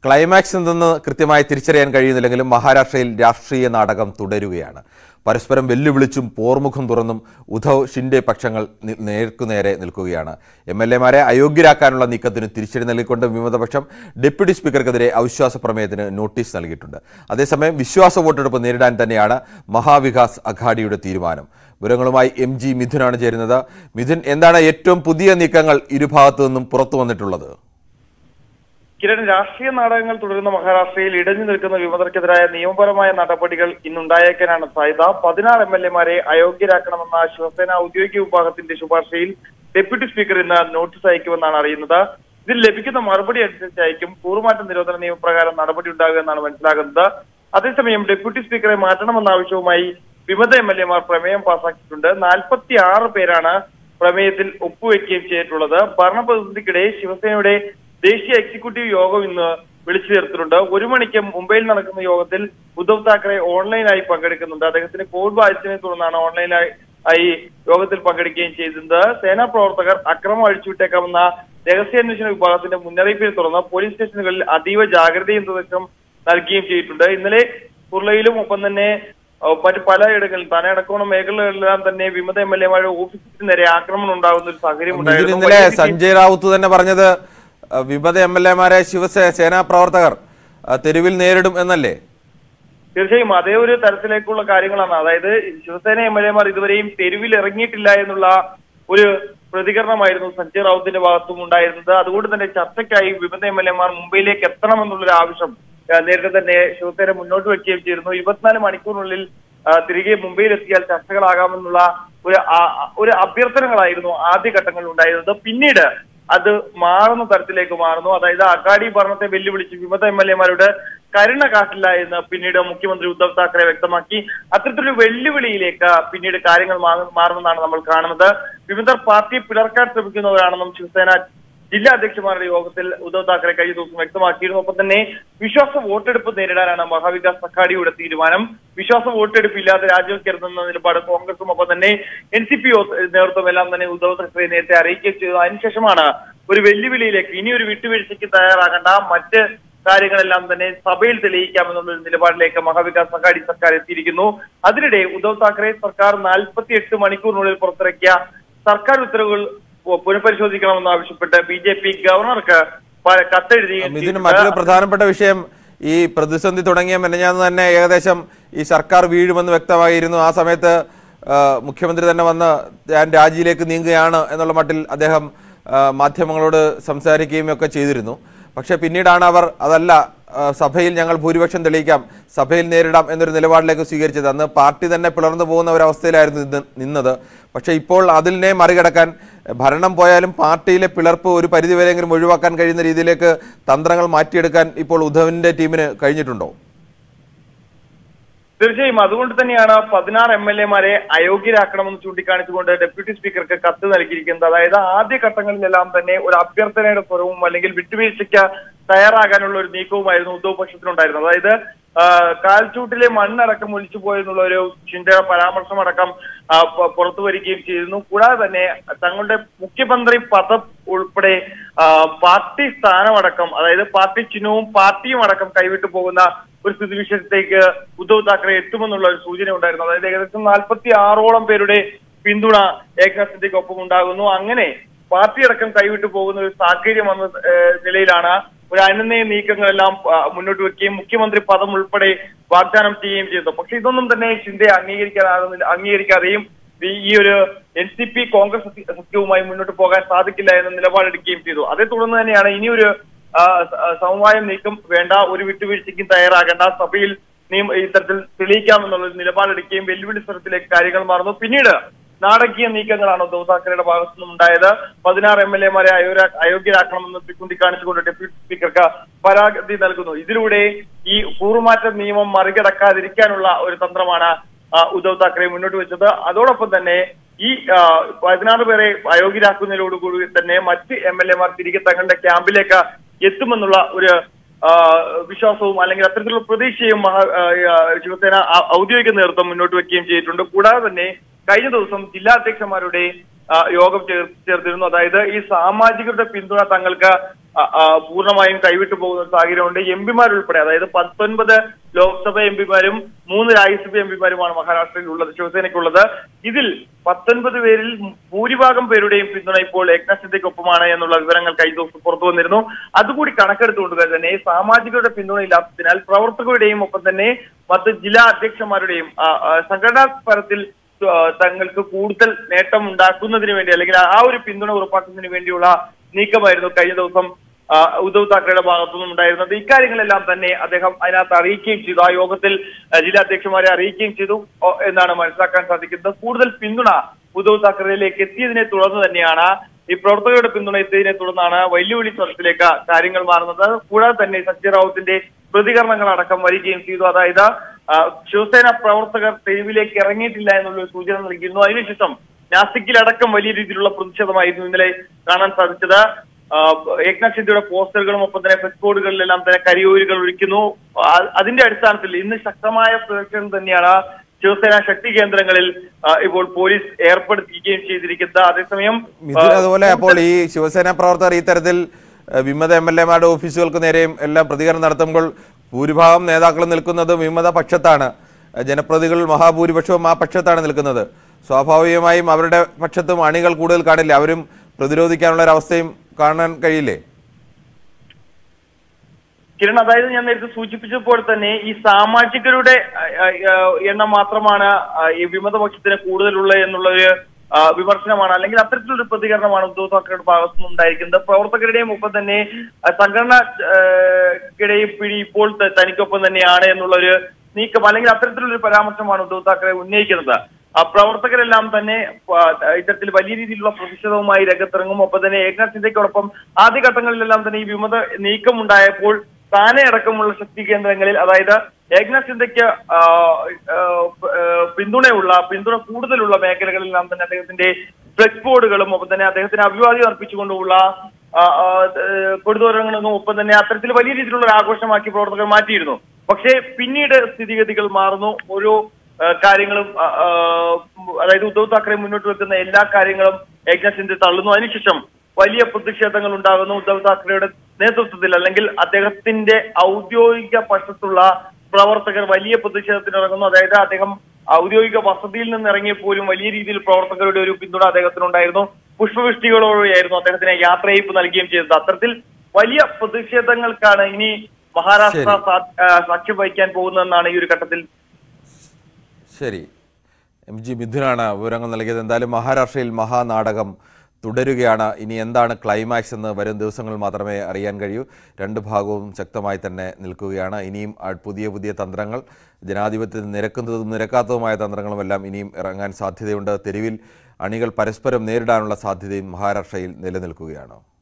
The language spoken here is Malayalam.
ക്ലൈമാക്സ് എന്തെന്ന് കൃത്യമായി തിരിച്ചറിയാൻ കഴിയുന്നില്ലെങ്കിലും മഹാരാഷ്ട്രയിൽ രാഷ്ട്രീയ നാടകം തുടരുകയാണ്. പരസ്പരം വെല്ലുവിളിച്ചും പോർമുഖം തുറന്നും ഉദ്ധവ് ഷിൻഡെ പക്ഷങ്ങൾ നേർക്കുനേരെ നിൽക്കുകയാണ്. MLAമാരെ അയോഗ്യരാക്കാനുള്ള നീക്കത്തിന് തിരിച്ചടി നൽകിക്കൊണ്ട് വിമതപക്ഷം ഡെപ്യൂട്ടി സ്പീക്കർക്കെതിരെ അവിശ്വാസ പ്രമേയത്തിന് നോട്ടീസ് നൽകിയിട്ടുണ്ട്. അതേസമയം വിശ്വാസ വോട്ടെടുപ്പ് നേരിടാൻ തന്നെയാണ് മഹാ വികാസ് അഘാഡിയുടെ തീരുമാനം. വിവരങ്ങളുമായി MG മിഥുനാണ് ചേരുന്നത്. മിഥുൻ, എന്താണ് ഏറ്റവും പുതിയ നീക്കങ്ങൾ ഇരുഭാഗത്തു നിന്നും പുറത്തു വന്നിട്ടുള്ളത്? കിരൺ, രാഷ്ട്രീയ നാടകങ്ങൾ തുടരുന്ന മഹാരാഷ്ട്രയിൽ ഇടഞ്ഞു നിൽക്കുന്ന വിമതർക്കെതിരായ നിയമപരമായ നടപടികൾ ഇന്നുണ്ടായേക്കാനാണ് സാധ്യത. 16 MLAമാരെ അയോഗ്യരാക്കണമെന്ന ശിവസേന ഔദ്യോഗിക വിഭാഗത്തിന്റെ ശുപാർശയിൽ ഡെപ്യൂട്ടി സ്പീക്കർ ഇന്ന് നോട്ടീസ് അയക്കുമെന്നാണ് അറിയുന്നത്. ഇതിൽ ലഭിക്കുന്ന മറുപടി അനുസരിച്ചായിരിക്കും കൂറുമാറ്റ നിരോധന നിയമപ്രകാരം നടപടി ഉണ്ടാകുക എന്നാണ് മനസ്സിലാകുന്നത്. അതേസമയം ഡെപ്യൂട്ടി സ്പീക്കറെ മാറ്റണമെന്ന ആവശ്യവുമായി വിമത MLAമാർ പ്രമേയം പാസാക്കിയിട്ടുണ്ട്. 46 പേരാണ് പ്രമേയത്തിൽ ഒപ്പുവെക്കുകയും ചെയ്തിട്ടുള്ളത്. ഭരണപ്രതിനിധിക്കിടെ ശിവസേനയുടെ ദേശീയ എക്സിക്യൂട്ടീവ് യോഗം ഇന്ന് വിളിച്ചു ചേർത്തിട്ടുണ്ട്. 1 മണിക്ക് മുംബൈയിൽ നടക്കുന്ന യോഗത്തിൽ ഉദ്ധവ് താക്കറെ ഓൺലൈനായി പങ്കെടുക്കുന്നുണ്ട്. അദ്ദേഹത്തിന് കോവിഡ് ബാധിച്ചതിനെ തുടർന്നാണ് ഓൺലൈനായി യോഗത്തിൽ പങ്കെടുക്കുകയും ചെയ്തത്. സേനാ പ്രവർത്തകർ അക്രമം അഴിച്ചുവിട്ടേക്കാമെന്ന രഹസ്യാന്വേഷണ വിഭാഗത്തിന്റെ മുന്നറിയിപ്പിനെ തുടർന്ന് പോലീസ് സ്റ്റേഷനുകളിൽ അതീവ ജാഗ്രതയും നിർദ്ദേശം നൽകുകയും ചെയ്തിട്ടുണ്ട്. ഇന്നലെ കുർളയിലും ഒപ്പം തന്നെ മറ്റു പലയിടങ്ങളിൽ തനയടക്കമുള്ള മേഖലകളിലെല്ലാം തന്നെ വിമത MLAമാരുടെ ഓഫീസിന് നേരെ ആക്രമണം ഉണ്ടാകുന്ന ഒരു സാഹചര്യം ഉണ്ടായിരുന്നു. ഇന്നലെ സഞ്ജയ് റാവുത്ത് തന്നെ പറഞ്ഞത് വിമത MLAമാരെ സേനാ പ്രവർത്തകർ തെരുവിൽ നേരിടും എന്നല്ലേ? തീർച്ചയായും അതേ ഒരു തരത്തിലേക്കുള്ള കാര്യങ്ങളാണ്. അതായത് ശിവസേന MLAമാർ ഇതുവരെയും തെരുവിൽ ഇറങ്ങിയിട്ടില്ല എന്നുള്ള ഒരു പ്രതികരണമായിരുന്നു സഞ്ജയ് റാവുത്തിന്റെ ഭാഗത്തും ഉണ്ടായിരുന്നത്. അതുകൊണ്ട് തന്നെ ചർച്ചയ്ക്കായി വിമത MLAമാർ മുംബൈയിലേക്ക് എത്തണമെന്നുള്ളൊരു ആവശ്യം നേരത്തെ തന്നെ ശിവസേന മുന്നോട്ട് വെക്കുകയും ചെയ്തിരുന്നു. 24 മണിക്കൂറിനുള്ളിൽ തിരികെ മുംബൈയിലെത്തിയാൽ ചർച്ചകളാകാമെന്നുള്ള ഒരു അഭ്യർത്ഥനകളായിരുന്നു ആദ്യഘട്ടങ്ങളിൽ ഉണ്ടായിരുന്നത്. പിന്നീട് അത് മാറുന്ന തരത്തിലേക്ക് മാറുന്നു. അതായത് അഘാഡി ഭരണത്തെ വെല്ലുവിളിച്ച് വിമത MLAമാരുടെ കരുണ കാട്ടില്ല എന്ന് പിന്നീട് മുഖ്യമന്ത്രി ഉദ്ധവ് താക്കറെ വ്യക്തമാക്കി. അത്തരത്തിലൊരു വെല്ലുവിളിയിലേക്ക് പിന്നീട് കാര്യങ്ങൾ മാറുമെന്നാണ് നമ്മൾ കാണുന്നത്. വിമതർ പാർട്ടിയെ പിളർക്കാൻ ശ്രമിക്കുന്നവരാണെന്നും ശിവസേന ജില്ലാ അധ്യക്ഷന്മാരുടെ യോഗത്തിൽ ഉദ്ധവ് താക്കറെ കഴിഞ്ഞ ദിവസം വ്യക്തമാക്കിയിരുന്നു. ഒപ്പം തന്നെ വിശ്വാസ വോട്ടെടുപ്പ് നേരിടാനാണ് മഹാവികാസ് അഘാഡിയുടെ തീരുമാനം. വിശ്വാസ വോട്ടെടുപ്പ് ഇല്ലാതെ രാജിവെക്കരുതെന്ന നിലപാട് കോൺഗ്രസും ഒപ്പം തന്നെ NCP നേതൃത്വം എല്ലാം തന്നെ ഉദ്ധവ് താക്കറെ നേരത്തെ അറിയിക്കുകയും ചെയ്തു. അതിനുശേഷമാണ് ഒരു വെല്ലുവിളിയിലേക്ക് ഇനി ഒരു വിട്ടുവീഴ്ചയ്ക്ക് തയ്യാറാകേണ്ട, മറ്റ് കാര്യങ്ങളെല്ലാം തന്നെ സഭയിൽ തെളിയിക്കാമെന്നുള്ള നിലപാടിലേക്ക് മഹാവികാസ് അഘാഡി സർക്കാർ എത്തിയിരിക്കുന്നു. അതിനിടെ ഉദ്ധവ് താക്കറെ സർക്കാർ 48 മണിക്കൂറിനുള്ളിൽ പുറത്തിറക്കിയ സർക്കാർ ഉത്തരവുകൾ പുനഃപരിശോധിക്കണമെന്ന് ആവശ്യപ്പെട്ട് BJP ഗവർണർക്ക് കത്തെഴുതിയും. ഇതിന് മറ്റൊരു പ്രധാനപ്പെട്ട വിഷയം, ഈ പ്രതിസന്ധി തുടങ്ങിയ മെനഞ്ഞാന്ന് തന്നെ ഏകദേശം ഈ സർക്കാർ വീഴുമെന്ന് വ്യക്തമായിരുന്നു. ആ സമയത്ത് മുഖ്യമന്ത്രി തന്നെ വന്ന് ഞാൻ രാജിയിലേക്ക് നീങ്ങുകയാണ് എന്നുള്ള മട്ടിൽ അദ്ദേഹം മാധ്യമങ്ങളോട് സംസാരിക്കുകയും ഒക്കെ ചെയ്തിരുന്നു. പക്ഷേ പിന്നീടാണ് അവർ അതല്ല, സഭയിൽ ഞങ്ങൾ ഭൂരിപക്ഷം തെളിയിക്കാം, സഭയിൽ നേരിടാം എന്നൊരു നിലപാടിലേക്ക് സ്വീകരിച്ചത്. അന്ന് പാർട്ടി തന്നെ പിളർന്നു പോകുന്ന ഒരവസ്ഥയിലായിരുന്നു നിന്നത്. പക്ഷേ ഇപ്പോൾ അതിനെ മറികടക്കാൻ ഭരണം പോയാലും പാർട്ടിയിലെ പിളർപ്പ് ഒരു പരിധിവരെയെങ്കിലും ഒഴിവാക്കാൻ കഴിയുന്ന രീതിയിലേക്ക് തന്ത്രങ്ങൾ മാറ്റിയെടുക്കാൻ ഇപ്പോൾ ഉദ്ധവിന്റെ ടീമിന് കഴിഞ്ഞിട്ടുണ്ടോ? തീർച്ചയായും അതുകൊണ്ട് തന്നെയാണ് 16 MLAമാരെ അയോഗ്യരാക്കണമെന്ന് ചൂണ്ടിക്കാണിച്ചുകൊണ്ട് ഡെപ്യൂട്ടി സ്പീക്കർക്ക് കത്ത് നൽകിയിരിക്കുന്നത്. അതായത് ആദ്യ ഘട്ടങ്ങളിലെല്ലാം തന്നെ ഒരു അഭ്യർത്ഥനയുടെ സ്വരവും അല്ലെങ്കിൽ വിട്ടുവീഴ്ചയ്ക്ക് തയ്യാറാകാനുള്ള ഒരു നീക്കവുമായിരുന്നു ഉദ്ധവ് പക്ഷത്തിനുണ്ടായിരുന്നത്. അതായത് കാൽച്ചൂട്ടിലെ മണ്ണടക്കം ഒലിച്ചു പോയെന്നുള്ള ഒരു ഷിൻഡെ പരാമർശമടക്കം പുറത്തു വരികയും ചെയ്തിരുന്നു. കൂടാതെ തന്നെ തങ്ങളുടെ മുഖ്യമന്ത്രി പദം ഉൾപ്പെടെ പാർട്ടി സ്ഥാനമടക്കം, അതായത് പാർട്ടി ചിഹ്നവും പാർട്ടിയും അടക്കം കൈവിട്ടു പോകുന്ന ഒരു സ്ഥിതിവിശേഷത്തേക്ക് ഉദ്ധവ് താക്കറെ എത്തുമെന്നുള്ള ഒരു സൂചന ഉണ്ടായിരുന്നു. അതായത് ഏകദേശം 46ഓളം പേരുടെ പിന്തുണ ഏക്നാഥിന്റെ ഒപ്പം ഉണ്ടാകുന്നു. അങ്ങനെ പാർട്ടി അടക്കം കൈവിട്ടു പോകുന്ന ഒരു സാഹചര്യം വന്ന നിലയിലാണ് ഒരു അനുനയ നീക്കങ്ങളെല്ലാം മുന്നോട്ട് വെക്കുകയും മുഖ്യമന്ത്രി പദം ഉൾപ്പെടെ വാഗ്ദാനം ചെയ്യുകയും ചെയ്തു. പക്ഷെ ഇതൊന്നും തന്നെ ഷിൻഡെ അംഗീകരിക്കാതെയും ഈ ഒരു NCP കോൺഗ്രസ് സഖ്യവുമായി മുന്നോട്ട് പോകാൻ സാധിക്കില്ല എന്ന നിലപാടെടുക്കുകയും ചെയ്തു. അതേ തുടർന്ന് തന്നെയാണ് ഇനിയൊരു സമവായം നീക്കം വേണ്ട, ഒരു വിട്ടുവീഴ്ചയ്ക്കും തയ്യാറാകേണ്ട, സഭയിൽ ഇത്തരത്തിൽ തെളിയിക്കാമെന്നുള്ള നിലപാടെടുക്കുകയും വെല്ലുവിളി സ്വരത്തിലേക്ക് കാര്യങ്ങൾ മാറുന്നു. പിന്നീട് നാടകീയ നീക്കങ്ങളാണ് ഉദ്ധവ് താക്കറെയുടെ ഭാഗത്തു നിന്നും ഉണ്ടായത്. 16 MLAമാരെ അയോഗ്യരാക്കണമെന്ന് ചൂണ്ടിക്കാണിച്ചുകൊണ്ട് ഡെപ്യൂട്ടി സ്പീക്കർക്ക് പരാതി നൽകുന്നു. ഇതിലൂടെ ഈ കൂറുമാറ്റ നിയമം മറികടക്കാതിരിക്കാനുള്ള ഒരു തന്ത്രമാണ് ഉദ്ധവ് താക്കറെ മുന്നോട്ട് വെച്ചത്. അതോടൊപ്പം തന്നെ ഈ 16 പേരെ അയോഗ്യരാക്കുന്നതിനോടുകൂടി തന്നെ മറ്റ് MLAമാർ തിരികെ തങ്ങളുടെ ക്യാമ്പിലേക്ക് എത്തുമെന്നുള്ള ഒരു വിശ്വാസവും അല്ലെങ്കിൽ അത്തരത്തിലുള്ള പ്രതീക്ഷയും ശിവസേന ഔദ്യോഗിക നേതൃത്വം മുന്നോട്ട് വെക്കുകയും ചെയ്തിട്ടുണ്ട്. കൂടാതെ തന്നെ കഴിഞ്ഞ ദിവസം ജില്ലാ അധ്യക്ഷന്മാരുടെ യോഗം ചേർത്തിരുന്നു. അതായത് ഈ സാമാജികരുടെ പിന്തുണ തങ്ങൾക്ക് പൂർണ്ണമായും കൈവിട്ടു പോകുന്ന സാഹചര്യമുണ്ട്. എംപിമാരുൾപ്പെടെ, അതായത് 19 ലോക്സഭ എംപിമാരും 3 രാജ്യസഭ എംപിമാരുമാണ് മഹാരാഷ്ട്രയിൽ ഉള്ളത്, ശിവസേനയ്ക്കുള്ളത്. ഇതിൽ 19 പേരിൽ ഭൂരിഭാഗം പേരുടെയും പിന്തുണ ഇപ്പോൾ ഏക്നാഥ് ഷിൻഡെയ്ക്കൊപ്പമാണ് എന്നുള്ള വിവരങ്ങൾ കഴിഞ്ഞ ദിവസം പുറത്തു വന്നിരുന്നു. അതുകൂടി കണക്കെടുത്തുകൊണ്ട് തന്നെ സാമാജികരുടെ പിന്തുണ ഇല്ലാത്തതിനാൽ പ്രവർത്തകരുടെയും ഒപ്പം തന്നെ മറ്റ് ജില്ലാ അധ്യക്ഷന്മാരുടെയും സംഘടനാ തലത്തിൽ തങ്ങൾക്ക് കൂടുതൽ നേട്ടം ഉണ്ടാക്കുന്നതിന് വേണ്ടി അല്ലെങ്കിൽ ആ ഒരു പിന്തുണ ഉറപ്പാക്കുന്നതിന് വേണ്ടിയുള്ള നീക്കമായിരുന്നു കഴിഞ്ഞ ദിവസം ഉദ്ധവ് താക്കറെയുടെ ഭാഗത്തുനിന്നും ഉണ്ടായിരുന്നത്. ഇക്കാര്യങ്ങളെല്ലാം തന്നെ അദ്ദേഹം അതിനകത്ത് അറിയിക്കുകയും ചെയ്തു. ആ യോഗത്തിൽ ജില്ലാ അധ്യക്ഷന്മാരെ അറിയിക്കുകയും ചെയ്തു എന്നാണ് മനസ്സിലാക്കാൻ സാധിക്കുന്നത്. കൂടുതൽ പിന്തുണ ഉദ്ധവ് താക്കറയിലേക്ക് എത്തിയതിനെ തുടർന്ന് തന്നെയാണ്, ഈ പ്രവർത്തകരുടെ പിന്തുണ എത്തിയതിനെ തുടർന്നാണ് വെല്ലുവിളി സ്വരത്തിലേക്ക് കാര്യങ്ങൾ മാറുന്നത്. കൂടാതെ തന്നെ സഞ്ജയ് റാവുത്തിന്റെ പ്രതികരണങ്ങൾ അടക്കം വരികയും ചെയ്തു. അതായത് ശിവസേന പ്രവർത്തകർ തെരുവിലേക്ക് ഇറങ്ങിയിട്ടില്ല എന്നുള്ള സൂചന നൽകിയിരുന്നു. അതിനുശേഷം നാസിക്കിലടക്കം വലിയ രീതിയിലുള്ള പ്രതിഷേധമായിരുന്നു ഇന്നലെ കാണാൻ സാധിച്ചത്. ഏക്നാഥ് ഷിൻഡെയുടെ പോസ്റ്ററുകളും ഒപ്പം തന്നെ ഫ്ലെക്സ് ബോർഡുകളിലെല്ലാം തന്നെ കരിയോരുകൾ ഒഴിക്കുന്നു. അതിന്റെ അടിസ്ഥാനത്തിൽ ഇന്ന് ശക്തമായ പ്രതിഷേധം തന്നെയാണ് ശിവസേന ശക്തി കേന്ദ്രങ്ങളിൽ ഇപ്പോൾ പോലീസ് ഏർപ്പെടുത്തുകയും ചെയ്തിരിക്കുന്നത്. അതേസമയം അതുപോലെ അപ്പോൾ ഈ ശിവസേന പ്രവർത്തകർ ഈ തരത്തിൽ വിമത MLAമാരുടെ ഓഫീസുകൾക്ക് നേരെയും എല്ലാം പ്രതികരണം നടത്തുമ്പോൾ ഭൂരിഭാഗം നേതാക്കൾ നിൽക്കുന്നത് വിമത പക്ഷത്താണ്, ജനപ്രതിനിധികൾ മഹാഭൂരിപക്ഷവും ആ പക്ഷത്താണ് നിൽക്കുന്നത്. സ്വാഭാവികമായും അവരുടെ പക്ഷത്തും അണികൾ കൂടുതൽ കാണില്ല, അവരും പ്രതിരോധിക്കാനുള്ള ഒരു അവസ്ഥയും കാണാൻ കഴിയില്ലേ? കിരൺ, അതായത് ഞാൻ നേരത്തെ സൂചിപ്പിച്ചപ്പോൾ തന്നെ ഈ സാമാജികരുടെ എണ്ണം മാത്രമാണ് ഈ വിമതപക്ഷത്തിന് കൂടുതലുള്ളത് എന്നുള്ളൊരു വിമർശനമാണ്, അല്ലെങ്കിൽ അത്തരത്തിലൊരു പ്രതികരണമാണ് ഉദ്ധവ് താക്കറെയുടെ ഭാഗത്തുനിന്ന് ഉണ്ടായിരിക്കുന്നത്. പ്രവർത്തകരുടെയും ഒപ്പം തന്നെ സംഘടനക്കിടെയും പിടി ഇപ്പോൾ തനിക്കൊപ്പം തന്നെയാണ് എന്നുള്ളൊരു നീക്കം അല്ലെങ്കിൽ അത്തരത്തിലൊരു പരാമർശമാണ് ഉദ്ധവ് താക്കറെ ഉന്നയിക്കുന്നത്. പ്രവർത്തകരെല്ലാം തന്നെ ഇത്തരത്തിൽ വലിയ രീതിയിലുള്ള പ്രതിഷേധവുമായി രംഗത്തിറങ്ങും. ഒപ്പം തന്നെ ഏക്നാഥ് ഷിൻഡെയ്ക്കൊപ്പം ആദ്യഘട്ടങ്ങളിലെല്ലാം തന്നെ ഈ വിമത നീക്കം ഉണ്ടായപ്പോൾ താനെ അടക്കമുള്ള ശക്തി കേന്ദ്രങ്ങളിൽ, അതായത് ഏക്നാഥ് ഷിൻഡെയ്ക്ക് പിന്തുണ കൂടുതലുള്ള മേഖലകളിലെല്ലാം തന്നെ അദ്ദേഹത്തിന്റെ ഫ്ലെക്സ് ബോർഡുകളും ഒപ്പം തന്നെ അദ്ദേഹത്തിന് അഭിവാദ്യം അർപ്പിച്ചുകൊണ്ടുള്ള കൊടുത്തോരങ്ങളും ഒപ്പം തന്നെ അത്തരത്തിൽ വലിയ രീതിയിലുള്ള ഒരു ആഘോഷമാക്കി പ്രവർത്തകർ മാറ്റിയിരുന്നു. പക്ഷേ പിന്നീട് സ്ഥിതിഗതികൾ മാറുന്നു. ഓരോ കാര്യങ്ങളും, അതായത് ഉദ്ധവ് താക്കറെ മുന്നോട്ട് വെക്കുന്ന എല്ലാ കാര്യങ്ങളും ഏക്നാഥ് ഷിൻഡെ തള്ളുന്നു. അതിനുശേഷം വലിയ പ്രതിഷേധങ്ങൾ ഉണ്ടാകുന്നു. ഉദ്ധവ് താക്കറെയുടെ നേതൃത്വത്തിൽ അല്ലെങ്കിൽ അദ്ദേഹത്തിന്റെ ഔദ്യോഗിക പക്ഷത്തുള്ള പ്രവർത്തകർ വലിയ പ്രതിഷേധത്തിനിറങ്ങുന്നു. അതായത് അദ്ദേഹം ഔദ്യോഗിക വസതിയിൽ നിന്ന് ഇറങ്ങിയപ്പോലും വലിയ രീതിയിൽ പ്രവർത്തകരുടെ ഒരു പിന്തുണ അദ്ദേഹത്തിനുണ്ടായിരുന്നു. പുഷ്പവൃഷ്ടികളോടെയായിരുന്നു അദ്ദേഹത്തിന് യാത്രയയപ്പ് നൽകുകയും ചെയ്തത്. അത്തരത്തിൽ വലിയ പ്രതിഷേധങ്ങൾക്കാണ് ഇനി മഹാരാഷ്ട്ര സാക്ഷ്യം വഹിക്കാൻ പോകുന്നതെന്നാണ് ഈ ഒരു ഘട്ടത്തിൽ. ശരി, MG മിഥുനാണ് വിവരങ്ങൾ നൽകിയത്. എന്തായാലും മഹാരാഷ്ട്രയിൽ മഹാനാടകം തുടരുകയാണ്. ഇനി എന്താണ് ക്ലൈമാക്സ് എന്ന് വരും ദിവസങ്ങൾ മാത്രമേ അറിയാൻ കഴിയൂ. രണ്ട് ഭാഗവും ശക്തമായി തന്നെ നിൽക്കുകയാണ്. ഇനിയും പുതിയ പുതിയ തന്ത്രങ്ങൾ, ജനാധിപത്യത്തിൽ നിരക്കുന്നതും നിരക്കാത്തതുമായ തന്ത്രങ്ങളുമെല്ലാം ഇനിയും ഇറങ്ങാൻ സാധ്യതയുണ്ട്. തെരുവിൽ അണികൾ പരസ്പരം നേരിടാനുള്ള സാധ്യതയും മഹാരാഷ്ട്രയിൽ നിലനിൽക്കുകയാണ്.